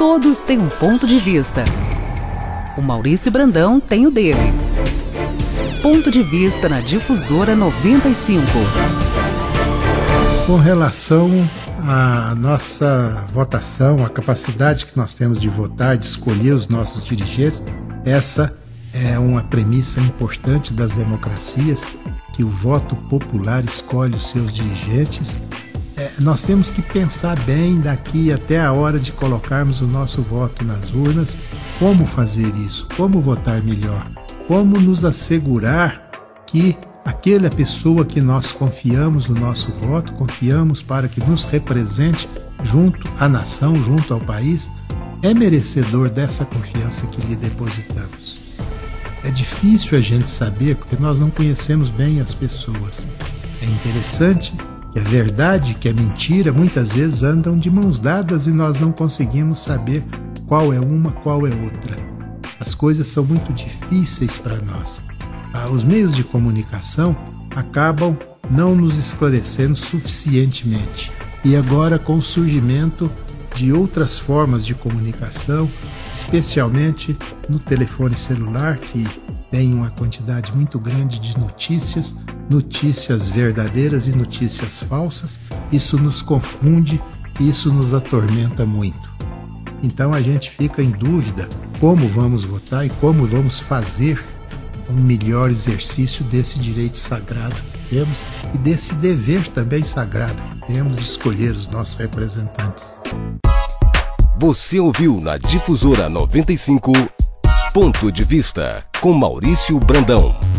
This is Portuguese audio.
Todos têm um ponto de vista. O Maurício Brandão tem o dele. Ponto de vista na Difusora 95. Com relação à nossa votação, a capacidade que nós temos de votar, de escolher os nossos dirigentes, essa é uma premissa importante das democracias, que o voto popular escolhe os seus dirigentes. Nós temos que pensar bem daqui até a hora de colocarmos o nosso voto nas urnas, como fazer isso, como votar melhor, como nos assegurar que aquela pessoa que nós confiamos no nosso voto, confiamos para que nos represente junto à nação, junto ao país, é merecedor dessa confiança que lhe depositamos. É difícil a gente saber porque nós não conhecemos bem as pessoas. É interessante que a verdade, que a mentira, muitas vezes andam de mãos dadas e nós não conseguimos saber qual é uma, qual é outra. As coisas são muito difíceis para nós. Os meios de comunicação acabam não nos esclarecendo suficientemente. E agora, com o surgimento de outras formas de comunicação, especialmente no telefone celular, que tem uma quantidade muito grande de notícias, notícias verdadeiras e notícias falsas, isso nos confunde, isso nos atormenta muito. Então a gente fica em dúvida como vamos votar e como vamos fazer um melhor exercício desse direito sagrado que temos e desse dever também sagrado que temos de escolher os nossos representantes. Você ouviu na Difusora 95, Ponto de Vista, com Maurício Brandão.